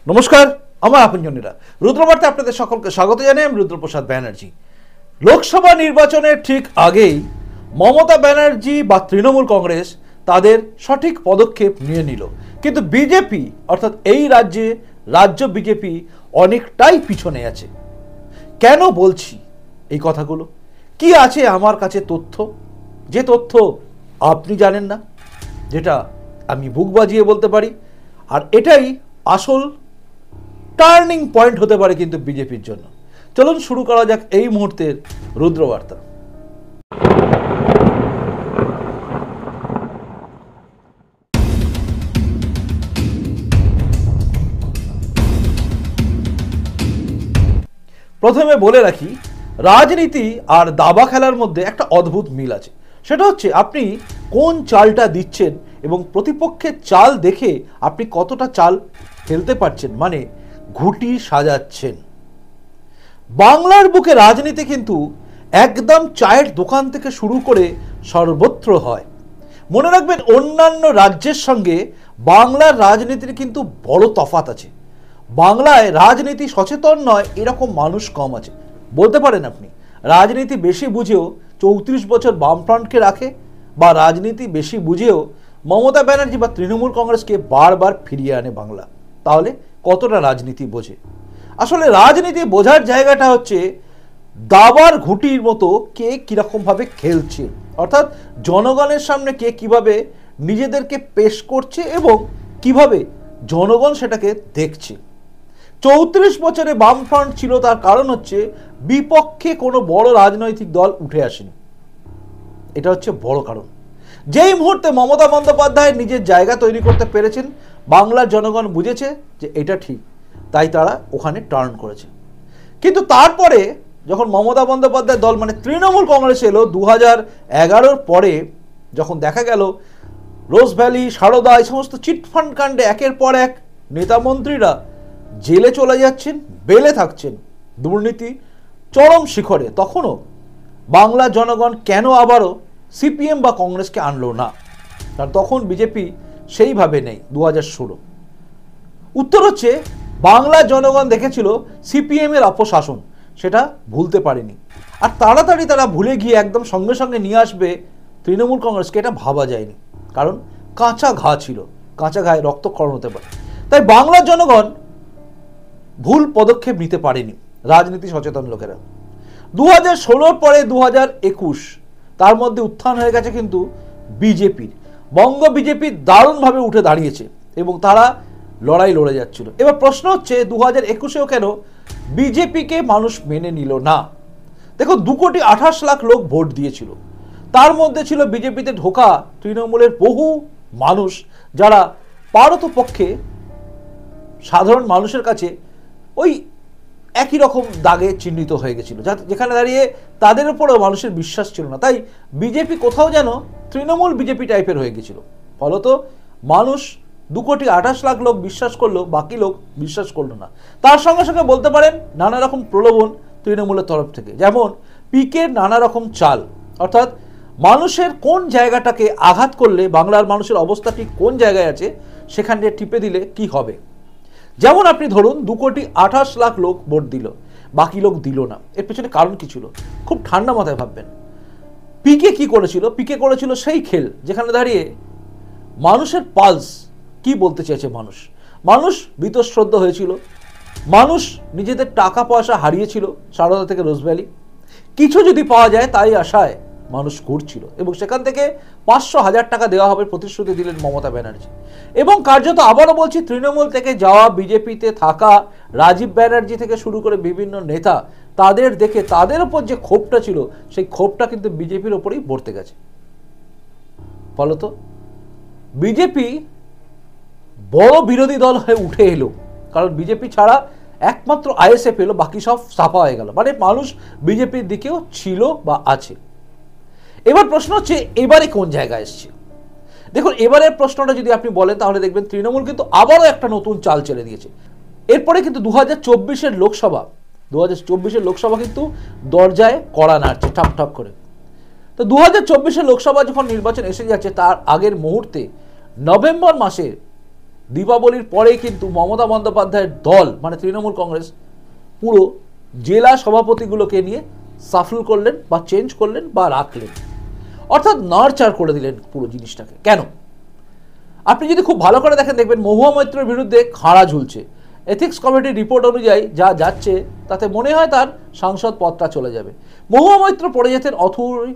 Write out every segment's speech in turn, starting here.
নমস্কার, আমার আপনজনেরা রুদ্রবার্তা আপনাদের সকলকে স্বাগত জানাই। আমি রুদ্রপ্রসাদ ব্যানার্জি। লোকসভা নির্বাচনের ঠিক আগেই মমতা ব্যানার্জি বা তৃণমূল কংগ্রেস তাদের সঠিক পদক্ষেপ নিয়ে নিল, কিন্তু বিজেপি অর্থাৎ এই রাজ্য বিজেপি অনেকটাই পিছনে আছে। কেন বলছি এই কথাগুলো? কি আছে আমার কাছে তথ্য, যে তথ্য আপনি জানেন না, যেটা আমি বুক বাজিয়ে বলতে পারি, আর এটাই আসল টার্নিং পয়েন্ট হতে পারে কিন্তু বিজেপির জন্য। চলুন শুরু করা যাক এই মুহূর্তের রুদ্রবার্তা। প্রথমে বলে রাখি, রাজনীতি আর দাবা খেলার মধ্যে একটা অদ্ভুত মিল আছে। সেটা হচ্ছে আপনি কোন চালটা দিচ্ছেন এবং প্রতিপক্ষের চাল দেখে আপনি কতটা চাল ফেলতে পারছেন, মানে ঘুঁটি সাজাচ্ছেন। বাংলার বুকে রাজনীতি কিন্তু একদম চায়ের দোকান থেকে শুরু করে সর্বত্র হয়। মনে রাখবেন, অন্যান্য রাজ্যের সঙ্গে বাংলার রাজনীতির কিন্তু বড় তফাৎ আছে। বাংলায় রাজনীতি সচেতন নয় এরকম মানুষ কম আছে। বলতে পারেন আপনি রাজনীতি বেশি বুঝেও 34 বছর বামফ্রন্টকে রাখে, বা রাজনীতি বেশি বুঝেও মমতা ব্যানার্জি বা তৃণমূল কংগ্রেসকে বারবার ফিরিয়ে আনে বাংলা। তাহলে কতটা রাজনীতি বোঝে? আসলে রাজনীতি বোঝার জায়গাটা হচ্ছে দাবার ঘুঁটির মতো কে কীরকমভাবে খেলছে, অর্থাৎ জনগণের সামনে কে কিভাবে নিজেদেরকে পেশ করছে এবং কিভাবে জনগণ সেটাকে দেখছে। 34 বছরে বামফ্রন্ট ছিল, তার কারণ হচ্ছে বিপক্ষে কোনো বড় রাজনৈতিক দল উঠে আসেনি। এটা হচ্ছে বড় কারণ। যেই মুহূর্তে মমতা বন্দ্যোপাধ্যায় নিজের জায়গা তৈরি করতে পেরেছেন, বাংলার জনগণ বুঝেছে যে এটা ঠিক, তাই তারা ওখানে টার্ন করেছে। কিন্তু তারপরে যখন মমতা বন্দ্যোপাধ্যায় দল মানে তৃণমূল কংগ্রেস এলো 2011 পরে, যখন দেখা গেল রোজ ভ্যালি, সারদা, এই সমস্ত চিটফান্ড কাণ্ডে একের পর এক নেতা মন্ত্রীরা জেলে চলে যাচ্ছেন, বেলে থাকছেন, দুর্নীতি চরম শিখরে, তখনও বাংলা জনগণ কেন আবারও সিপিএম বা কংগ্রেসকে আনলো না? কারণ তখন বিজেপি সেইভাবে নেই। 2016 উত্তর হচ্ছে বাংলা জনগণ দেখেছিল সিপিএম এর অপশাসন, সেটা ভুলতে পারেনি। আর তাড়াতাড়ি তারা ভুলে গিয়ে একদম সঙ্গে সঙ্গে নিয়ে আসবে তৃণমূল কংগ্রেসকে, এটা ভাবা যায়নি। কারণ কাঁচা ঘা ছিল, কাঁচা ঘায়ে রক্তক্ষরণ হতে পারে। তাই বাংলার জনগণ ভুল পদক্ষেপ নিতে পারেনি রাজনীতি সচেতন লোকেরা। 2016 পরে 2021, তার মধ্যে উত্থান হয়ে গেছে কিন্তু বিজেপির। বঙ্গ বিজেপি দারুণভাবে উঠে দাঁড়িয়েছে এবং তারা লড়াই লড়ে যাচ্ছিল। এবার প্রশ্ন হচ্ছে 2021-এও কেন বিজেপিকে মানুষ মেনে নিল না? দেখো, 2,28,00,000 লোক ভোট দিয়েছিল। তার মধ্যে ছিল বিজেপিতে ঢোকা তৃণমূলের বহু মানুষ, যারা পারতপক্ষে সাধারণ মানুষের কাছে ওই একই রকম দাগে চিহ্নিত হয়ে গেছিল, যেখানে দাঁড়িয়ে তাদের উপরেও মানুষের বিশ্বাস ছিল না। তাই বিজেপি কোথাও যেন তৃণমূল বিজেপি টাইপের হয়ে গেছিল। ফলত মানুষ 2,28,00,000 লোক বিশ্বাস করলো, বাকি লোক বিশ্বাস করলো না। তার সঙ্গে সঙ্গে বলতে পারেন নানা রকম প্রলোভন তৃণমূলের তরফ থেকে, যেমন পিকের নানা রকম চাল, অর্থাৎ মানুষের কোন জায়গাটাকে আঘাত করলে বাংলার মানুষের অবস্থা ঠিক কোন জায়গায় আছে সেখানে টিপে দিলে কি হবে। যেমন আপনি ধরুন 2,28,00,000 লোক ভোট দিল, বাকি লোক দিল না। এর পেছনে কারণ কি ছিল? খুব ঠান্ডা মাথায় ভাববেন। পিকে কি করেছিল? পিকে করেছিল সেই খেল যেখানে দাঁড়িয়ে মানুষের পালস কি বলতে চেয়েছে মানুষ বীতশ্রদ্ধ হয়েছিল, মানুষ নিজেদের টাকা পয়সা হারিয়েছিল সারদা থেকে রোজ ভ্যালি, কিছু যদি পাওয়া যায় তাই আশায় মানুষ ঘুরছিল, এবং সেখান থেকে 500,000 টাকা দেওয়া হবে প্রতিশ্রুতি দিলেন মমতা ব্যানার্জি। এবং কার্যত আবারও বলছি, তৃণমূল থেকে যাওয়া, বিজেপিতে থাকা রাজীব ব্যানার্জি থেকে শুরু করে বিভিন্ন নেতা, তাদের দেখে তাদের উপর যে ক্ষোভটা ছিল সেই ক্ষোভটা কিন্তু বিজেপির ওপরেই বর্তে গেছে। ফলত বিজেপি বড় বিরোধী দল হয়ে উঠে এলো, কারণ বিজেপি ছাড়া একমাত্র আইএসএফ এলো, বাকি সব সাফা হয়ে গেল। মানে মানুষ বিজেপির দিকেও ছিল বা আছে। এবার প্রশ্ন হচ্ছে এবারে কোন জায়গায় এসছে? দেখুন, এবারের প্রশ্নটা যদি আপনি বলেন তাহলে দেখবেন তৃণমূল কিন্তু আবারও একটা নতুন চাল ছেড়ে দিয়েছে। এরপরে কিন্তু 2024-এর লোকসভা কিন্তু দরজায় কড়া নাড়ছে ঠাপ ঠাপ করে। তো 2024-এর লোকসভা যখন নির্বাচন এসে যাচ্ছে, তার আগের মুহূর্তে নভেম্বর মাসে দীপাবলির পরেই কিন্তু মমতা বন্দ্যোপাধ্যায়ের দল মানে তৃণমূল কংগ্রেস পুরো জেলা সভাপতিগুলোকে নিয়ে সাফল করলেন বা চেঞ্জ করলেন বা রাখলেন, অর্থাৎ নাড়চাড় করে দিলেন পুরো জিনিসটাকে। কেন? আপনি যদি খুব ভালো করে দেখেন দেখবেন মহুয়া মৈত্রের বিরুদ্ধে খাড়া ঝুলছে। এথিক্স কমিটির রিপোর্ট অনুযায়ী যা যাচ্ছে তাতে মনে হয় তার সাংসদ পদটা চলে যাবে। মহুয়া মৈত্র পড়ে যেতেন অথই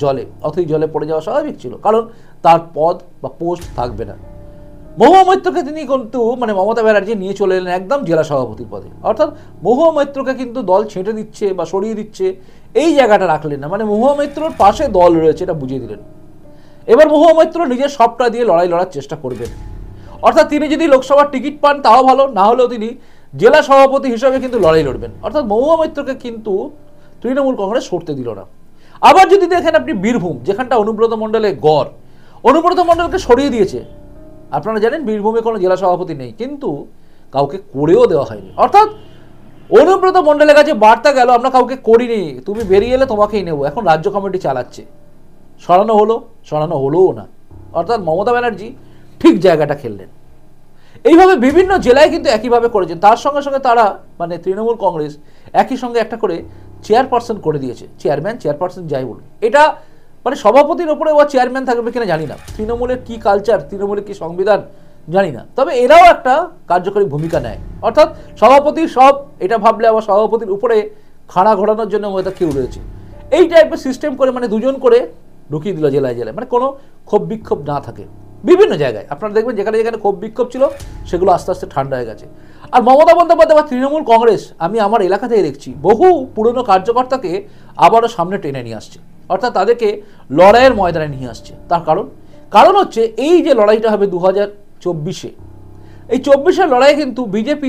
জলে পড়ে যাওয়া স্বাভাবিক ছিল, কারণ তার পদ বা পোস্ট থাকবে না। মহুয়া মৈত্রকে তিনি কিন্তু মানে মমতা ব্যানার্জি নিয়ে চলে এলেন একদম জেলা সভাপতির পদে, অর্থাৎ মহুয়া মৈত্রকে কিন্তু দল ছেঁটে দিচ্ছে বা সরিয়ে দিচ্ছে এই জায়গাটা রাখলেন না, মানে মহুয়া মৈত্রর পাশে দল রয়েছে এটা বুঝিয়ে দিলেন। এবার মহুয়া মৈত্র নিজের সবটা দিয়ে লড়ার চেষ্টা করবেন, অর্থাৎ তিনি যদি লোকসভার টিকিট পান তাও ভালো, না হলেও তিনি জেলা সভাপতি হিসাবে কিন্তু লড়াই লড়বেন, অর্থাৎ মহুয়া মৈত্রকে কিন্তু তৃণমূল কংগ্রেস সরতে দিল না। আবার যদি দেখেন আপনি বীরভূম, যেখানটা অনুব্রত মণ্ডলের গড়, অনুব্রত মণ্ডলকে সরিয়ে দিয়েছে। আপনারা জানেন বীরভূমে কোনো জেলা সভাপতি নেই, কিন্তু কাউকে করেও দেওয়া হয়নি, অর্থাৎ অনুব্রত মণ্ডলের কাছে বার্তা গেল আমরা কাউকে করিনি, তুমি বেরিয়ে এলে তোমাকেই নেব। এখন রাজ্য কমিটি চালাচ্ছে, সরানো হলোও না, অর্থাৎ মমতা ব্যানার্জি ঠিক জায়গাটা খেললেন। এইভাবে বিভিন্ন জেলায় কিন্তু একইভাবে করেছেন। তার সঙ্গে সঙ্গে তারা মানে তৃণমূল কংগ্রেস একই সঙ্গে একটা করে চেয়ারপারসন করে দিয়েছে, চেয়ারপারসন যাই বলুন। এটা মানে সভাপতির ওপরে ও চেয়ারম্যান থাকবে কিনা জানি না, তৃণমূলের কি কালচার, তৃণমূলের কি সংবিধান জানি না, তবে এরাও একটা কার্যকরী ভূমিকা নেয়। অর্থাৎ সভাপতি সব এটা ভাবলে আবার সভাপতির উপরে খাড়া ঘোরানোর জন্য হয়তো কেউ রয়েছে, এই টাইপের সিস্টেম করে মানে দুজন করে ঢুকিয়ে দিল জেলায়, মানে কোনো ক্ষোভ বিক্ষোভ না থাকে বিভিন্ন জায়গায়। আপনারা দেখবেন যেখানে যেখানে ক্ষোভ বিক্ষোভ ছিল সেগুলো আস্তে আস্তে ঠান্ডা হয়ে গেছে। আর মমতা বন্দ্যোপাধ্যায় বা তৃণমূল কংগ্রেস আমি আমার এলাকাতেই দেখছি বহু পুরনো কার্যকর্তাকে আবারও সামনে টেনে নিয়ে আসছে, অর্থাৎ তাদেরকে লড়াইয়ের ময়দানে নিয়ে আসছে। তার কারণ হচ্ছে এই যে লড়াইটা হবে 2024-এ, এই 24-এর লড়াই কিন্তু বিজেপি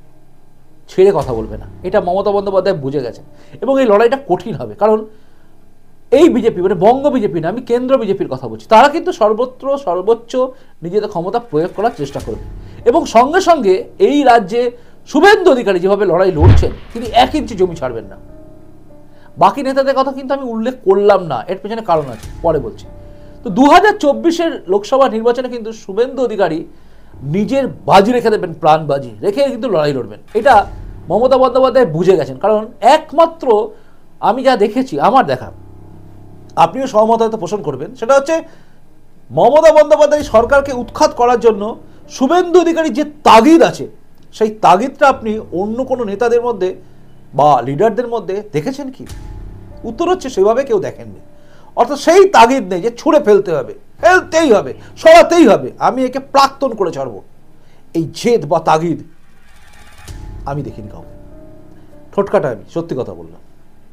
ছেড়ে কথা বলবে না, এটা মমতা বন্দ্যোপাধ্যায় বুঝে গেছেন, এবং এই লড়াইটা কঠিন হবে। কারণ এই বিজেপি মানে বঙ্গ বিজেপি না, আমি কেন্দ্র বিজেপির কথা বলছি, তারা কিন্তু সর্বোচ্চ নিজেদের ক্ষমতা প্রয়োগ করার চেষ্টা করবে, এবং সঙ্গে সঙ্গে এই রাজ্যে শুভেন্দু অধিকারী যেভাবে লড়াই লড়ছেন তিনি 1 ইঞ্চি জমি ছাড়বেন না। বাকি নেতাদের কথা কিন্তু আমি উল্লেখ করলাম না, এর পেছনে কারণ আছে, পরে বলছি। তো 2024-এর লোকসভা নির্বাচনে কিন্তু শুভেন্দু অধিকারী নিজের বাজি রেখে দেবেন, প্রাণ বাজি রেখে কিন্তু লড়াই লড়বেন, এটা মমতা বন্দ্যোপাধ্যায় বুঝে গেছেন। কারণ একমাত্র আমি যা দেখেছি, আমার দেখা, আপনিও সহমত হয়তো পোষণ করবেন, সেটা হচ্ছে মমতা বন্দ্যোপাধ্যায় সরকারকে উৎখাত করার জন্য শুভেন্দু অধিকারীর যে তাগিদ আছে, সেই তাগিদটা আপনি অন্য কোনো নেতাদের মধ্যে বা লিডারদের মধ্যে দেখেছেন কি? উত্তর হচ্ছে সেভাবে কেউ দেখেননি। অর্থাৎ সেই তাগিদ নেই যে ছুঁড়ে ফেলতেই হবে, সরাতেই হবে, আমি একে প্রাক্তন করে ছাড়ব, এই জেদ বা তাগিদ আমি দেখিনি কাউকে। ঠোটকাটা আমি সত্যি কথা বললাম।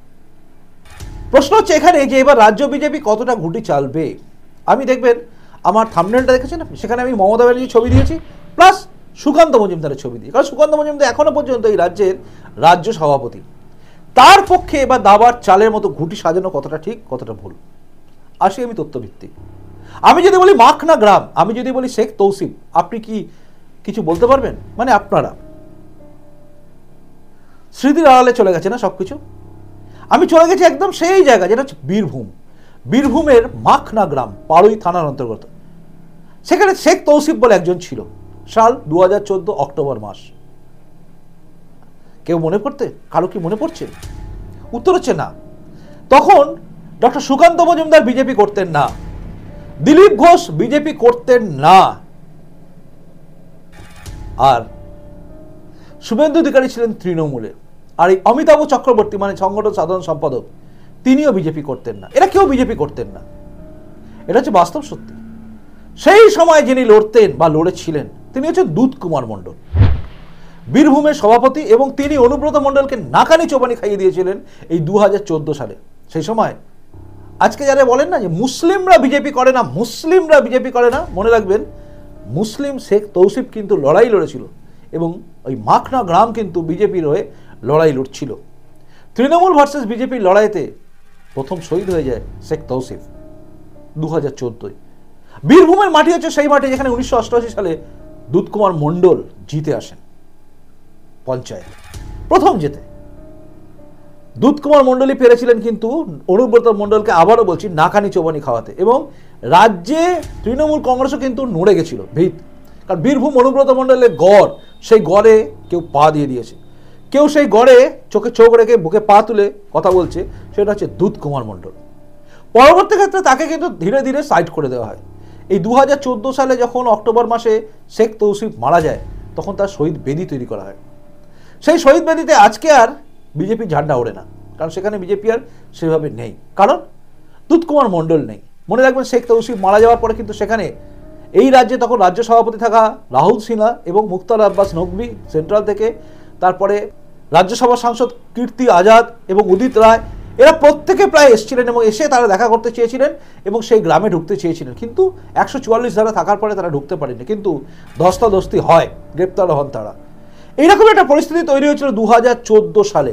প্রশ্ন হচ্ছে এখানে যে এবার রাজ্য বিজেপি কতটা ঘুঁটি চালবে। আমি দেখবেন আমার থাম্বনেলটা দেখেছেন আপনি, সেখানে আমি মমতা ব্যানার্জির ছবি দিয়েছি প্লাস সুকান্ত মজুমদারের ছবি দিই, কারণ সুকান্ত মজুমদার এখনো পর্যন্ত এই রাজ্যের রাজ্য সভাপতি। তার পক্ষে এবার দাবার চালের মতো ঘুঁটি সাজানো কতটা ঠিক কতটা ভুল, আসি আমি তথ্যভিত্তিক। আমি যদি বলি মাখনা গ্রাম, আমি যদি বলি শেখ তৌসিফ, আপনি কি কিছু বলতে পারবেন? মানে আপনারা স্মৃতির আড়ালে চলে গেছে না সবকিছু। আমি চলে গেছি একদম সেই জায়গা যেটা হচ্ছে বীরভূমের মাখনা গ্রাম, পাড়ুই থানার অন্তর্গত। সেখানে শেখ তৌসিফ বলে একজন ছিল, সাল 2014 অক্টোবর মাস। কেউ মনে করতে, কারো কি মনে পড়ছে? উত্তর হচ্ছে না। তখন ডক্টর সুকান্ত মজুমদার বিজেপি করতেন না, দিলীপ ঘোষ বিজেপি করতেন না, আর শুভেন্দু অধিকারী ছিলেন তৃণমূলে, আর এই অমিতাভ চক্রবর্তী মানে সংগঠন সাধারণ সম্পাদক তিনিও বিজেপি করতেন না। এরা কেউ বিজেপি করতেন না, এটা হচ্ছে বাস্তব সত্যি। সেই সময় যিনি লড়তেন বা লড়েছিলেন তিনি হচ্ছেন দুধ কুমার মণ্ডল, বীরভূমের সভাপতি, এবং তিনি অনুব্রত মণ্ডলকে নাকানি চোবানি খাইয়ে দিয়েছিলেন এই 2014 সালে। সেই সময় আজকে যারা বলেন না যে মুসলিমরা বিজেপি করে না, মনে রাখবেন মুসলিম শেখ তৌসিফ কিন্তু লড়াই লড়েছিল, এবং ওই মাখনা গ্রাম কিন্তু বিজেপির হয়ে লড়াই লড়ছিল। তৃণমূল ভার্সেস বিজেপির লড়াইতে প্রথম শহীদ হয়ে যায় শেখ তৌসিফ 2014। বীরভূমের মাটি হচ্ছে সেই মাটি যেখানে 1988 সালে দুধ কুমার মণ্ডল জিতে আসেন পঞ্চায়েত, প্রথম যেতে। দুধ কুমার মণ্ডলই পেরেছিলেন কিন্তু অনুব্রত মণ্ডলকে, আবারও বলছি, নাকানি চোবানি খাওয়াতে, এবং রাজ্যে তৃণমূল কংগ্রেসও কিন্তু নড়ে গেছিল ভিত, কারণ বীরভূম অনুব্রত মণ্ডলের গড়, সেই গড়ে কেউ পা দিয়ে দিয়েছে, কেউ সেই গড়ে চোখে চোখ রেখে বুকে পা তুলে কথা বলছে, সেটা হচ্ছে দুধ কুমার মণ্ডল। পরবর্তী ক্ষেত্রে তাকে কিন্তু ধীরে ধীরে সাইড করে দেওয়া হয়। এই 2014 সালে যখন অক্টোবর মাসে শেখ তৌসিফ মারা যায়, তখন তার শহীদ বেদি তৈরি করা হয়। সেই শহীদ বেদিতে আজকে আর বিজেপি ঝান্ডা ওড়ে না, কারণ সেখানে বিজেপি আর সেভাবে নেই, কারণ দুধ কুমার মণ্ডল নেই। মনে রাখবেন, শেখ তৌসিফ মারা যাওয়ার পরে কিন্তু সেখানে এই রাজ্যে তখন রাজ্য সভাপতি থাকা রাহুল সিনহা এবং মুখতার আব্বাস নকভি সেন্ট্রাল থেকে, তারপরে রাজ্যসভা সাংসদ কীর্তি আজাদ এবং উদিত রায়, এরা প্রত্যেকে প্রায় এসেছিলেন এবং এসে তারা দেখা করতে চেয়েছিলেন এবং সেই গ্রামে ঢুকতে চেয়েছিলেন, কিন্তু 144 ধারা থাকার পরে তারা ঢুকতে পারেনি, কিন্তু ধস্তাধস্তি হয়, গ্রেপ্তার হন তারা। এইরকম একটা পরিস্থিতি তৈরি হয়েছিল 2014 সালে।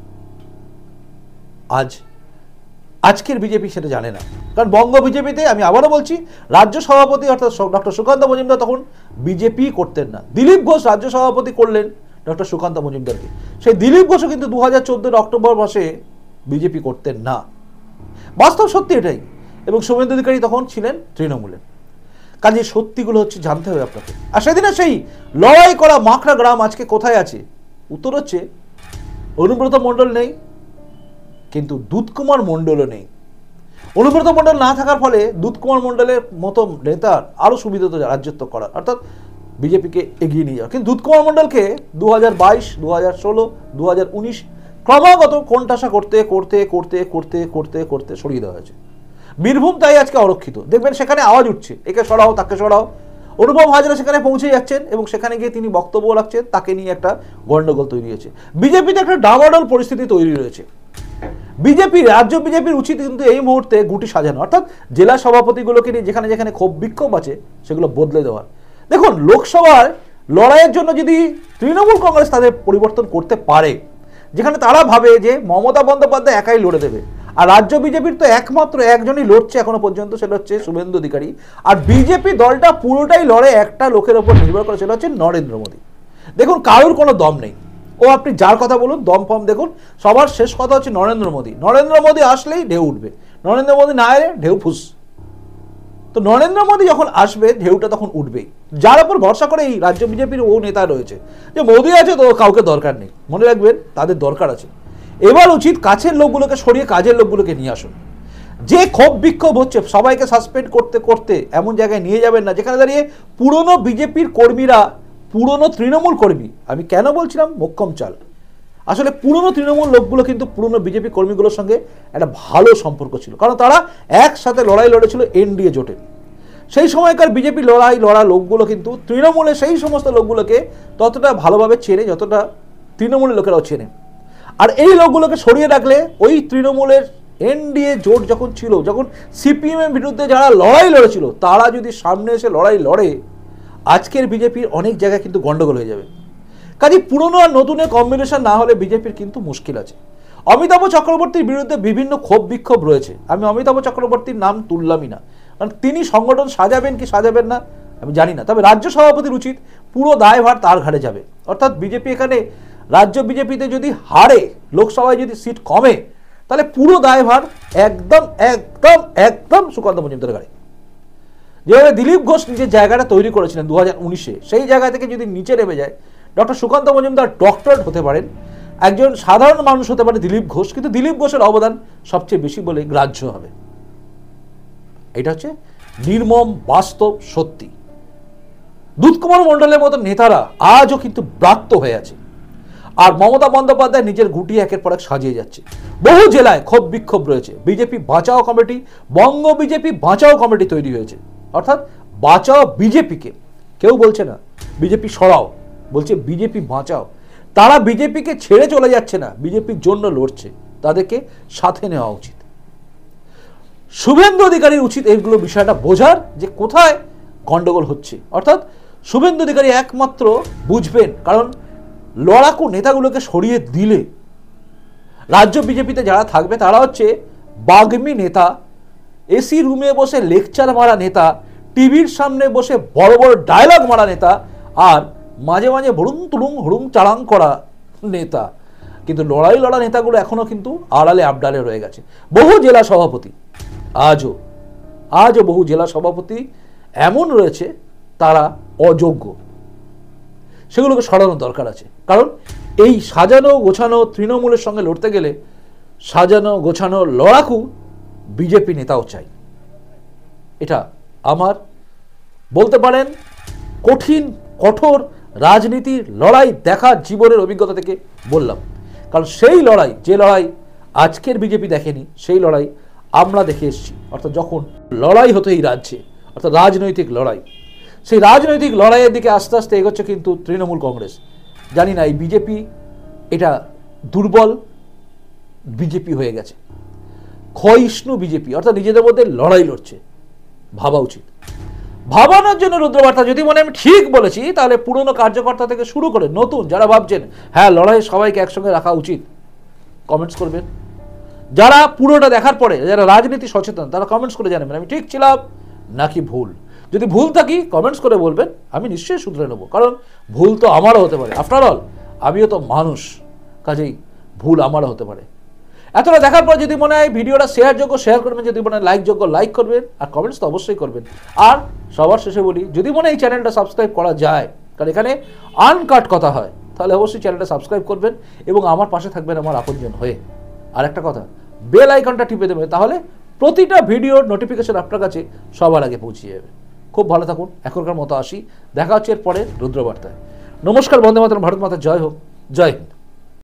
আজকের বিজেপি সেটা জানে না, কারণ বঙ্গ বিজেপিতে, আমি আবারও বলছি, রাজ্য সভাপতি অর্থাৎ ডক্টর সুকান্ত মজুমদার তখন বিজেপি করতেন না। দিলীপ ঘোষ রাজ্য সভাপতি করলেন ডক্টর সুকান্ত মজুমদারকে। সেই দিলীপ ঘোষও কিন্তু 2014 অক্টোবর মাসে বিজেপি করতেন না। বাস্তব সত্যি এটাই। এবং শুভেন্দু অধিকারী তখন ছিলেন তৃণমূলে। কাজে সত্যিগুলো হচ্ছে জানতে হবে আপনাকে। আর সেদিনে সেই লড়াই করা মাখরা গ্রাম আজকে কোথায় আছে? উত্তর হচ্ছে অনুব্রত মণ্ডল নেই, কিন্তু দুধ কুমার মণ্ডলও নেই। অনুব্রত মণ্ডল না থাকার ফলে দুধ কুমার মণ্ডলের মতো নেতার আরও সুবিধা রাজ্যত্ব করা, অর্থাৎ বিজেপিকে এগিয়ে নিয়ে যাওয়া। কিন্তু দুধ কুমার মণ্ডলকে 2022, 2016, 2019 ক্রমাগত কোণঠাসা করতে করতে করতে করতে করতে করতে সরিয়ে দেওয়া হয়েছে। বীরভূম তাই আজকে অরক্ষিত। দেখবেন সেখানে আওয়াজ উঠছে, একে সরাও তাকে সরাও। অনুপম হাজরা সেখানে পৌঁছে যাচ্ছেন এবং সেখানে গিয়ে তিনি বক্তব্য রাখছেন, তাকে নিয়ে একটা গন্ডগোল তৈরি হয়েছে। বিজেপিতে একটা ডামাডোল পরিস্থিতি তৈরি রয়েছে। রাজ্য বিজেপির উচিত কিন্তু এই মুহূর্তে গুটি সাজানো, অর্থাৎ জেলা সভাপতিগুলোকে নিয়ে যেখানে যেখানে ক্ষোভ বিক্ষোভ আছে সেগুলো বদলে দেওয়ার। দেখুন, লোকসভার লড়াইয়ের জন্য যদি তৃণমূল কংগ্রেস তাদের পরিবর্তন করতে পারে, যেখানে তারা ভাবে যে মমতা বন্দ্যোপাধ্যায় একাই লড়ে দেবে, আর রাজ্য বিজেপির তো একমাত্র একজনই লড়ছে এখনো পর্যন্ত, সেটা হচ্ছে শুভেন্দু অধিকারী, আর বিজেপি দলটা পুরোটাই লড়ে একটা লোকের ওপর নির্ভর করে, সেটা হচ্ছে নরেন্দ্র মোদী। দেখুন, কারোর কোনো দম নেই। ও আপনি যার কথা বলুন, দম ফম দেখুন, সবার শেষ কথা হচ্ছে নরেন্দ্র মোদী। নরেন্দ্র মোদী আসলেই ঢেউ উঠবে, নরেন্দ্র মোদী না এলে ঢেউ ফুস। তো নরেন্দ্র মোদী যখন আসবে, ঢেউটা তখন উঠবেই। যার উপর ভরসা করে এই রাজ্য বিজেপির ও নেতা রয়েছে যে মোদী আছে তো কাউকে দরকার নেই। মনে রাখবেন, তাদের দরকার আছে। এবার উচিত কাছের লোকগুলোকে সরিয়ে কাজের লোকগুলোকে নিয়ে আসুন। যে ক্ষোভ বিক্ষোভ হচ্ছে, সবাইকে সাসপেন্ড করতে করতে এমন জায়গায় নিয়ে যাবেন না যেখানে দাঁড়িয়ে পুরনো বিজেপির কর্মীরা, পুরনো তৃণমূল কর্মী, আমি কেন বলছিলাম মোক্ষম চাল, আসলে পুরনো তৃণমূল লোকগুলো কিন্তু পুরনো বিজেপি কর্মীগুলোর সঙ্গে একটা ভালো সম্পর্ক ছিল, কারণ তারা একসাথে লড়াই লড়েছিল এনডিএ জোটে। সেই সময়কার বিজেপি লড়া লোকগুলো কিন্তু তৃণমূলে সেই সমস্ত লোকগুলোকে ততটা ভালোভাবে চেনে যতটা তৃণমূলের লোকেরাও চেনে। আর এই লোকগুলোকে সরিয়ে রাখলে ওই তৃণমূলের এনডিএ জোট যখন ছিল, যখন সিপিএমের বিরুদ্ধে যারা লড়াই লড়েছিল, তারা যদি সামনে এসে লড়াই লড়ে, আজকের বিজেপির অনেক জায়গায় কিন্তু গন্ডগোল হয়ে যাবে। কাজে পুরনো আর নতুনের কম্বিনেশন না হলে বিজেপির কিন্তু মুশকিল আছে। অমিতাভ চক্রবর্তীর বিরুদ্ধে বিভিন্ন ক্ষোভ বিক্ষোভ রয়েছে। আমি অমিতাভ চক্রবর্তীর নাম তুললামই না, কারণ তিনি সংগঠন সাজাবেন কি সাজাবেন না আমি জানি না। তবে রাজ্য সভাপতির উচিত পুরো দায়ভার তার ঘাড়ে যাবে। অর্থাৎ বিজেপি এখানে রাজ্য বিজেপিতে যদি হারে, লোকসভায় যদি সিট কমে, তাহলে পুরো দায়ভার একদম একদম একদম সুকান্ত মজুমদারের ঘাড়ে। যেভাবে দিলীপ ঘোষ নিজের জায়গাটা তৈরি করেছিলেন 2019-এ, সেই জায়গা থেকে যদি নিচে নেমে যায়, ডক্টর সুকান্ত মজুমদার ডক্টরেট হতে পারেন, একজন সাধারণ মানুষ হতে পারে দিলীপ ঘোষ, কিন্তু দিলীপ ঘোষের অবদান সবচেয়ে বেশি বলে গ্রাহ্য হবে। এটা হচ্ছে নির্মম বাস্তব সত্যি। দুধ কুমার মণ্ডলের মতো নেতারা আজও কিন্তু ব্রাত্য হয়ে আছে, আর মমতা বন্দ্যোপাধ্যায় নিজের গুটি একের পর এক সাজিয়ে যাচ্ছে। বহু জেলায় ক্ষোভ বিক্ষোভ রয়েছে। বিজেপি বাঁচাও কমিটি, বঙ্গ বিজেপি বাঁচাও কমিটি তৈরি হয়েছে, অর্থাৎ বাঁচাও বিজেপিকে। কেউ বলছে না বিজেপি সরাও, বলছে বিজেপি বাঁচাও। তারা বিজেপিকে ছেড়ে চলে যাচ্ছে না, বিজেপির জন্য লড়ছে, তাদেরকে সাথে নেওয়া উচিত। শুভেন্দু অধিকারীর উচিত এইগুলো বিষয়টা বোঝার যে কোথায় গন্ডগোল হচ্ছে। অর্থাৎ শুভেন্দু অধিকারী একমাত্র বুঝবেন, কারণ লড়াকু নেতাগুলোকে সরিয়ে দিলে রাজ্য বিজেপিতে যারা থাকবে তারা হচ্ছে বাগ্মী নেতা, এসি রুমে বসে লেকচার মারা নেতা, টিভির সামনে বসে বড় বড় ডায়লগ মারা নেতা, আর মাঝে মাঝে ভুড়ুং তুড়ুং হুড়ুং চালাং করা নেতা। কিন্তু লড়াই লড়া নেতাগুলো এখনো কিন্তু আড়ালে আবডালে রয়ে গেছে। বহু জেলা সভাপতি আজও বহু জেলা সভাপতি এমন রয়েছে তারা অযোগ্য, সেগুলোকে সরানোর দরকার আছে। কারণ এই সাজানো গোছানো তৃণমূলের সঙ্গে লড়তে গেলে সাজানো গোছানো লড়াকু বিজেপি নেতাও চাই। এটা আমার বলতে পারেন কঠিন কঠোর রাজনীতির লড়াই দেখা জীবনের অভিজ্ঞতা থেকে বললাম। কারণ সেই লড়াই, যে লড়াই আজকের বিজেপি দেখেনি, সেই লড়াই আমরা দেখে এসেছি। অর্থাৎ যখন লড়াই হতো এই রাজ্যে, অর্থাৎ রাজনৈতিক লড়াই, সেই রাজনৈতিক লড়াইয়ের দিকে আস্তে আস্তে এগোচ্ছে কিন্তু তৃণমূল কংগ্রেস। জানি না এই বিজেপি এটা দুর্বল বিজেপি হয়ে গেছে, ক্ষয়িষ্ণু বিজেপি, অর্থাৎ নিজেদের মধ্যে লড়াই লড়ছে। ভাবা উচিত। ভাবানোর জন্য রুদ্রবার্তা যদি মনে আমি ঠিক বলেছি, তাহলে পুরনো কার্যকর্তা থেকে শুরু করে নতুন যারা ভাবছেন হ্যাঁ লড়াই সবাইকে একসঙ্গে রাখা উচিত, কমেন্টস করবেন। যারা পুরোটা দেখার পরে যারা রাজনীতি সচেতন তারা কমেন্টস করে জানাবেন আমি ঠিক ছিলাম নাকি ভুল। যদি ভুল থাকি কমেন্টস করে বলবেন, আমি নিশ্চয়ই শুধরে নেবো। কারণ ভুল তো আমারও হতে পারে, আফটার অল আমিও তো মানুষ, কাজেই ভুল আমারও হতে পারে। এতটা দেখার পর যদি মনে হয় ভিডিওটা শেয়ারযোগ্য শেয়ার করবেন, যদি মনে হয় লাইকযোগ্য লাইক করবেন, আর কমেন্টস তো অবশ্যই করবেন। আর সবার শেষে বলি, যদি মনে হয় এই চ্যানেলটা সাবস্ক্রাইব করা যায়, কারণ এখানে আনকাট কথা হয়, তাহলে অবশ্যই চ্যানেলটা সাবস্ক্রাইব করবেন এবং আমার পাশে থাকবেন আমার আপনজন হয়ে। আর একটা কথা, বেল আইকনটা টিপে দেবেন, তাহলে প্রতিটা ভিডিওর নোটিফিকেশন আপনার কাছে সবার আগে পৌঁছে যাবে। খুব ভালো থাকুন, এখনকার মতো আসি, দেখা হচ্ছে এর পরে রুদ্রবার্তায়। নমস্কার, বন্দে মাতরম, ভারত মাতা জয় হোক, জয় হিন্দ।